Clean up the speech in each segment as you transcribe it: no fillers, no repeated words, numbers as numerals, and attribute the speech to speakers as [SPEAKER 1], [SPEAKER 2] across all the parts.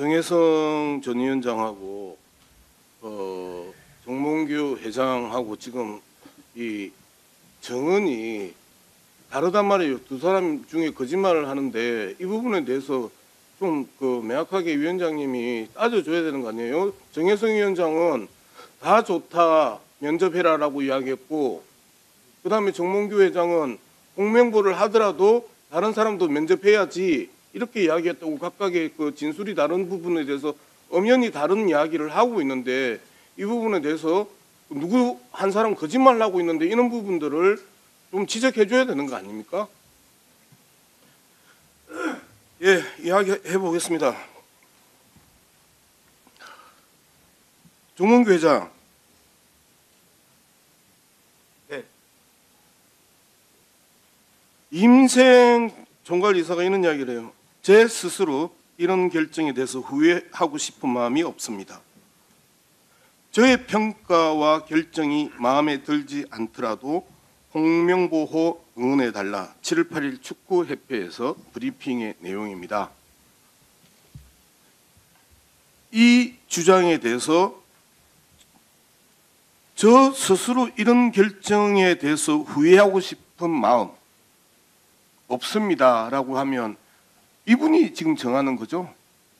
[SPEAKER 1] 정혜성 전 위원장하고 정몽규 회장하고 지금 이 정언이 다르단 말이에요. 두 사람 중에 거짓말을 하는데 이 부분에 대해서 좀 명확하게 위원장님이 따져줘야 되는 거 아니에요? 정혜성 위원장은 다 좋다 면접해라라고 이야기했고, 그 다음에 정몽규 회장은 공명보를 하더라도 다른 사람도 면접해야지 이렇게 이야기했다고 각각의 그 진술이 다른 부분에 대해서 엄연히 다른 이야기를 하고 있는데, 이 부분에 대해서 누구 한 사람 거짓말을 하고 있는데 이런 부분들을 좀 지적해 줘야 되는 거 아닙니까? 예, 이야기해 보겠습니다. 정몽규 회장.
[SPEAKER 2] 네.
[SPEAKER 1] 임생 총괄이사가 이런 이야기를 해요. 제 스스로 이런 결정에 대해서 후회하고 싶은 마음이 없습니다. 저의 평가와 결정이 마음에 들지 않더라도 공명보호 응원해달라 7월 8일 축구협회에서 브리핑의 내용입니다. 이 주장에 대해서 저 스스로 이런 결정에 대해서 후회하고 싶은 마음 없습니다 라고 하면 이분이 지금 정하는 거죠?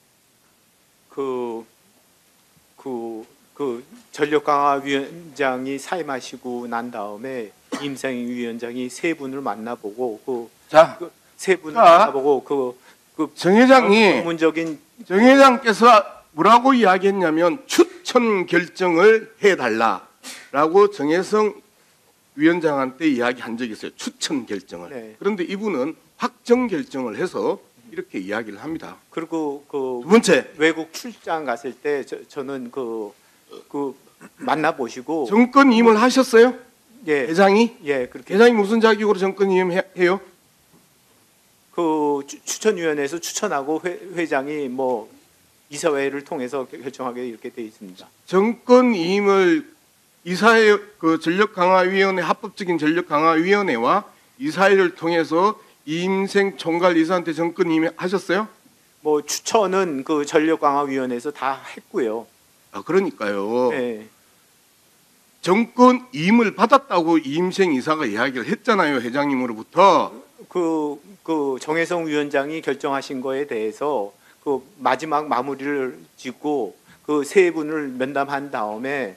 [SPEAKER 2] 전력강화위원장이 사임하시고 난 다음에 임생 위원장이 세 분을 만나보고 세 분을 만나보고
[SPEAKER 1] 정 회장이
[SPEAKER 2] 전문적인
[SPEAKER 1] 정 회장께서 뭐라고 이야기했냐면 추천 결정을 해달라라고 정혜성 위원장한테 이야기한 적이 있어요. 추천 결정을.
[SPEAKER 2] 네.
[SPEAKER 1] 그런데 이분은 확정 결정을 해서 이렇게 이야기를 합니다.
[SPEAKER 2] 그리고
[SPEAKER 1] 두 번째,
[SPEAKER 2] 외국 출장 갔을 때 저는 만나보시고
[SPEAKER 1] 정권 임을 하셨어요?
[SPEAKER 2] 예,
[SPEAKER 1] 회장이?
[SPEAKER 2] 예, 그렇게
[SPEAKER 1] 회장이 무슨 자격으로 정권 임해요?
[SPEAKER 2] 추천위원회에서 추천하고 회장이 뭐 이사회를 통해서 결정하게 이렇게 돼 있습니다.
[SPEAKER 1] 정권 임을 이사회 전력강화위원회 합법적인 전력강화위원회와 이사회를 통해서 임생 총괄 이사한테 정권 임하셨어요?
[SPEAKER 2] 뭐 추천은 전력강화위원회에서 다 했고요.
[SPEAKER 1] 아, 그러니까요.
[SPEAKER 2] 네.
[SPEAKER 1] 정권 임을 받았다고 임생 이사가 이야기를 했잖아요, 회장님으로부터.
[SPEAKER 2] 정혜성 위원장이 결정하신 거에 대해서 마지막 마무리를 짓고 세 분을 면담한 다음에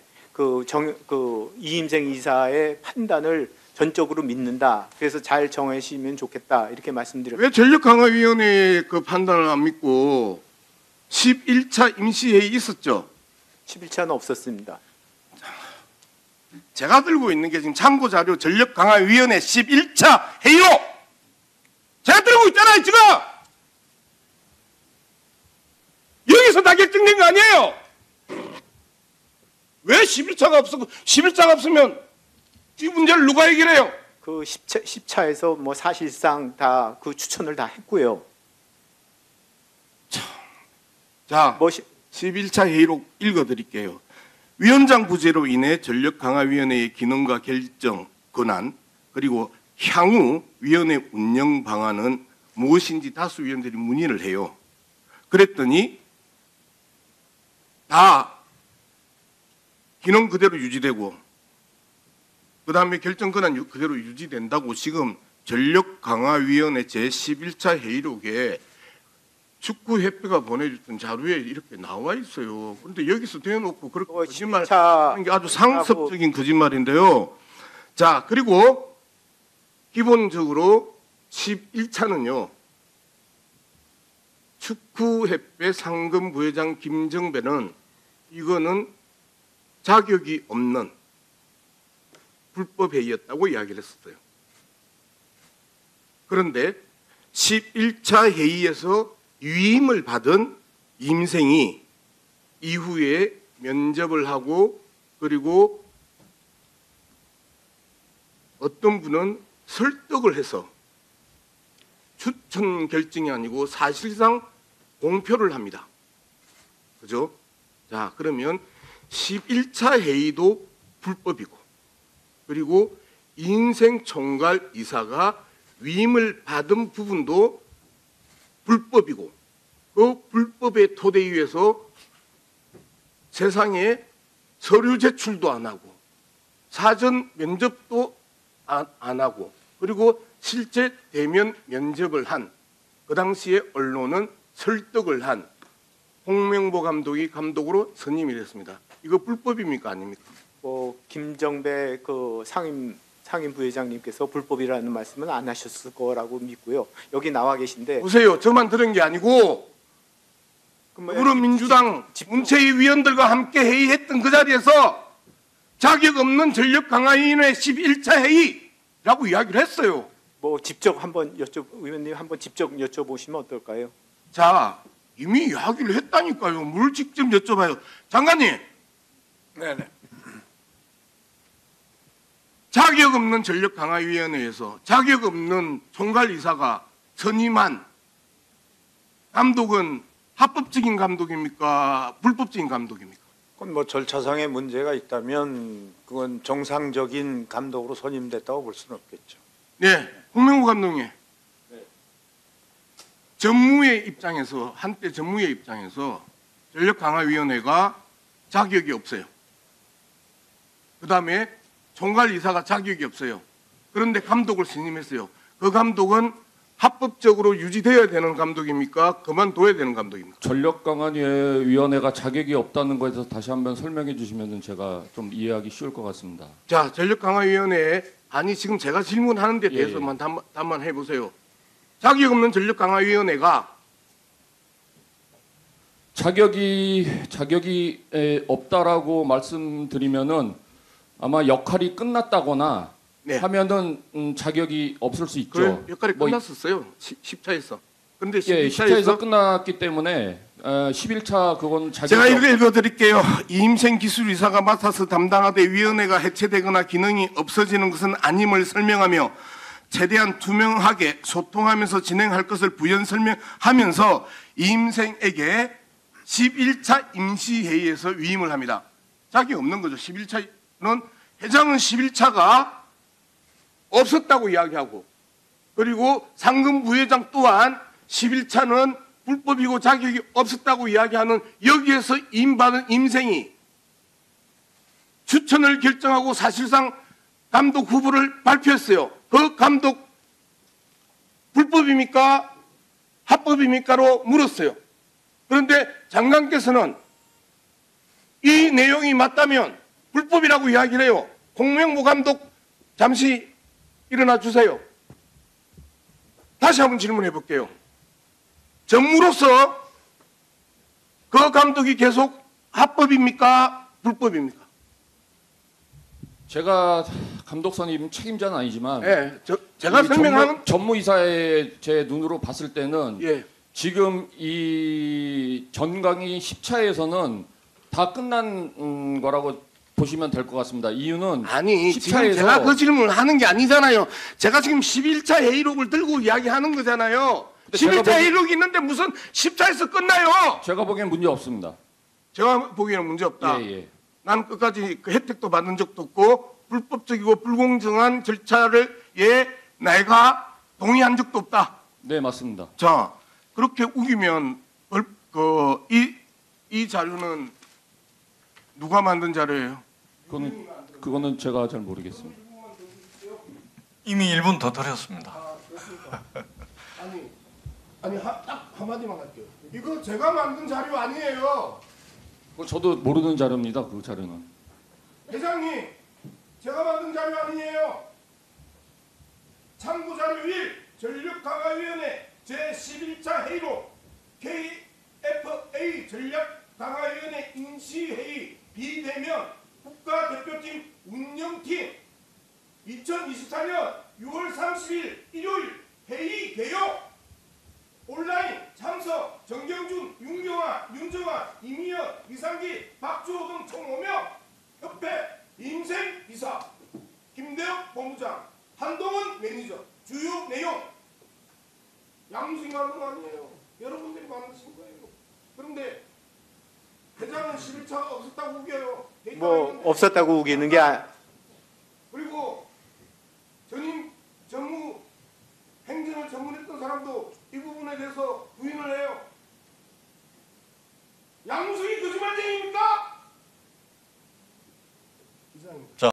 [SPEAKER 2] 이임생 이사의 판단을 전적으로 믿는다. 그래서 잘 정하시면 좋겠다. 이렇게 말씀드렸습니다.
[SPEAKER 1] 왜 전력강화위원회의 그 판단을 안 믿고 11차 임시회의 있었죠?
[SPEAKER 2] 11차는 없었습니다.
[SPEAKER 1] 제가 들고 있는 게 지금 참고자료 전력강화위원회 11차 회의록! 제가 들고 있잖아요, 지금! 여기서 다 결정된 거 아니에요? 왜 11차가 없었고, 11차가 없으면 이 문제를 누가 해결해요?
[SPEAKER 2] 10차에서 뭐 사실상 다 추천을 다 했고요.
[SPEAKER 1] 자, 11차 회의록 읽어드릴게요. 위원장 부재로 인해 전력강화위원회의 기능과 결정, 권한, 그리고 향후 위원회 운영 방안은 무엇인지 다수 위원들이 문의를 해요. 그랬더니 다 기능 그대로 유지되고 그 다음에 결정 권한 그대로 유지된다고 지금 전력강화위원회 제11차 회의록에 축구협회가 보내줬던 자료에 이렇게 나와 있어요. 그런데 여기서 대놓고 그렇게 거짓말하는 게 아주 상습적인 거짓말인데요. 자, 그리고 기본적으로 11차는요. 축구협회 상금 부회장 김정배는 이거는 자격이 없는 불법회의였다고 이야기를 했었어요. 그런데 11차 회의에서 위임을 받은 임생이 이후에 면접을 하고 그리고 어떤 분은 설득을 해서 추천 결정이 아니고 사실상 공표를 합니다. 그죠? 자, 그러면 11차 회의도 불법이고 그리고 인생 총괄 이사가 위임을 받은 부분도 불법이고 그 불법 불법의 토대 위에서 세상에 서류 제출도 안 하고 사전 면접도 안 하고 그리고 실제 대면 면접을 한 그 당시에 언론은 설득을 한 홍명보 감독이 감독으로 선임이 됐습니다. 이거 불법입니까 아닙니까?
[SPEAKER 2] 김정배 그 상임 부회장님께서 불법이라는 말씀은 안 하셨을 거라고 믿고요. 여기 나와 계신데
[SPEAKER 1] 보세요. 저만 들은 게 아니고 더불어민주당 문체위 위원들과 함께 회의했던 그 자리에서 자격 없는 전력 강화위원회 11차 회의라고 이야기를 했어요.
[SPEAKER 2] 직접 한번 의원님 한번 직접 여쭤보시면 어떨까요?
[SPEAKER 1] 자, 이미 이야기를 했다니까요. 뭘 직접 여쭤봐요. 장관님.
[SPEAKER 3] 네네.
[SPEAKER 1] 자격 없는 전력 강화위원회에서 자격 없는 총괄이사가 선임한 감독은 합법적인 감독입니까? 불법적인 감독입니까?
[SPEAKER 3] 그건 뭐 절차상의 문제가 있다면 그건 정상적인 감독으로 선임됐다고 볼 수는 없겠죠.
[SPEAKER 1] 네, 홍명보 감독님. 전무의 입장에서 한때 전무의 입장에서 전력강화위원회가 자격이 없어요. 그 다음에 총괄이사가 자격이 없어요. 그런데 감독을 선임했어요. 그 감독은 합법적으로 유지되어야 되는 감독입니까? 그만둬야 되는 감독입니까?
[SPEAKER 4] 전력강화위원회가 자격이 없다는 거에 대해서 다시 한번 설명해 주시면 제가 좀 이해하기 쉬울 것 같습니다.
[SPEAKER 1] 자, 전력강화위원회 아니 지금 제가 질문하는 데
[SPEAKER 4] 예,
[SPEAKER 1] 대해서만 답만 해보세요. 자격 없는 전력강화위원회가
[SPEAKER 4] 자격이 없다라고 말씀드리면은 아마 역할이 끝났다거나
[SPEAKER 1] 네.
[SPEAKER 4] 하면은 자격이 없을 수 있죠.
[SPEAKER 1] 그 역할이 끝났었어요. 10차에서. 근데
[SPEAKER 4] 예,
[SPEAKER 1] 11차에서
[SPEAKER 4] 10차에서 끝났기 때문에 11차 그건 자격이
[SPEAKER 1] 제가 이렇게 읽어드릴게요. 이임생 기술이사가 맡아서 담당하되 위원회가 해체되거나 기능이 없어지는 것은 아님을 설명하며 최대한 투명하게 소통하면서 진행할 것을 부연 설명하면서 이임생에게 11차 임시회의에서 위임을 합니다. 자격이 없는 거죠. 11차는 회장은 11차가 없었다고 이야기하고 그리고 상금 부회장 또한 11차는 불법이고 자격이 없었다고 이야기하는 여기에서 임받은 임생이 추천을 결정하고 사실상 감독 후보를 발표했어요. 그 감독 불법입니까? 합법입니까?로 물었어요. 그런데 장관께서는 이 내용이 맞다면 불법이라고 이야기를 해요. 홍명보 감독 잠시 일어나 주세요. 다시 한번 질문해 볼게요. 전무로서 그 감독이 계속 합법입니까? 불법입니까?
[SPEAKER 4] 제가 감독 선임 책임자는 아니지만
[SPEAKER 1] 예, 제가 설명하는
[SPEAKER 4] 전무이사의 제 눈으로 봤을 때는
[SPEAKER 1] 예.
[SPEAKER 4] 지금 이 전강이 10차에서는 다 끝난 거라고 보시면 될 것 같습니다. 이유는
[SPEAKER 1] 아니
[SPEAKER 4] 10차에서
[SPEAKER 1] 지금 제가 그 질문을 하는 게 아니잖아요. 제가 지금 11차 회의록을 들고 이야기하는 거잖아요. 11차 회의록이 있는데 무슨 10차에서 끝나요?
[SPEAKER 4] 제가 보기엔 문제 없습니다.
[SPEAKER 1] 제가 보기에는 문제 없다.
[SPEAKER 4] 예.
[SPEAKER 1] 난 끝까지 그 혜택도 받은 적도 없고 불법적이고 불공정한 절차를 내가 동의한 적도 없다.
[SPEAKER 4] 네, 맞습니다.
[SPEAKER 1] 자, 그렇게 우기면 이 자료는 누가 만든 자료예요?
[SPEAKER 4] 그거는 제가 잘 모르겠습니다.
[SPEAKER 3] 이미 1분 더 드렸습니다.
[SPEAKER 1] 딱 한마디만 할게요. 이거 제가 만든 자료 아니에요.
[SPEAKER 4] 그거 저도 모르는 자료입니다. 그 자료는.
[SPEAKER 1] 회장님, 제가 만든 자료 아니에요. 참고 자료 1, 전력강화위원회 제11차 회의록 KFA 전력강화위원회 임시회의 비대면 국가대표팀 운영팀 2024년 6월 30일 일요일 회의 개요 온라인 참석 정경준, 윤경아, 윤정아, 이미연, 이상기, 박주호 등 총 5명 협회 임생 이사 김대엽 본부장 한동훈 매니저 주요 내용 양무진 감독 아니에요. 여러분들이 만드신 거예요. 그런데 회장은 11차가 없었다고 우겨요.
[SPEAKER 2] 없었다고 우기는 게
[SPEAKER 1] 그리고 전무 행정을 전문했던 사람도 이 부분에 대해서 부인을 해요. 강무석이 거짓말쟁이입니까?
[SPEAKER 5] 자,